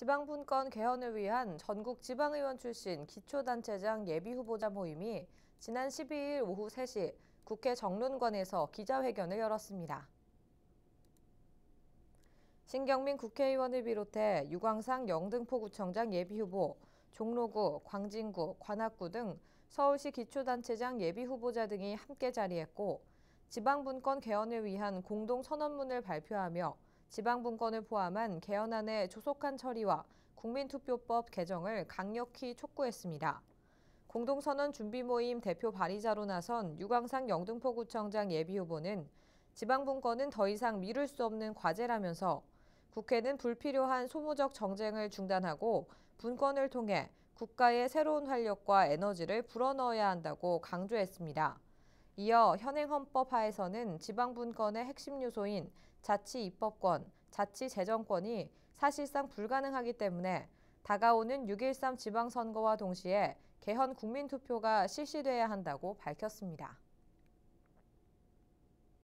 지방분권 개헌을 위한 전국 지방의원 출신 기초단체장 예비후보자 모임이 지난 12일 오후 3시 국회 정론관에서 기자회견을 열었습니다. 신경민 국회의원을 비롯해 유광상 영등포구청장 예비후보, 종로구, 광진구, 관악구 등 서울시 기초단체장 예비후보자 등이 함께 자리했고, 지방분권 개헌을 위한 공동선언문을 발표하며 지방분권을 포함한 개헌안의 조속한 처리와 국민투표법 개정을 강력히 촉구했습니다. 공동선언 준비 모임 대표 발의자로 나선 유광상 영등포구청장 예비후보는 지방분권은 더 이상 미룰 수 없는 과제라면서 국회는 불필요한 소모적 정쟁을 중단하고 분권을 통해 국가의 새로운 활력과 에너지를 불어넣어야 한다고 강조했습니다. 이어 현행 헌법 하에서는 지방분권의 핵심 요소인 자치입법권, 자치재정권이 사실상 불가능하기 때문에 다가오는 6.13 지방선거와 동시에 개헌 국민투표가 실시돼야 한다고 밝혔습니다.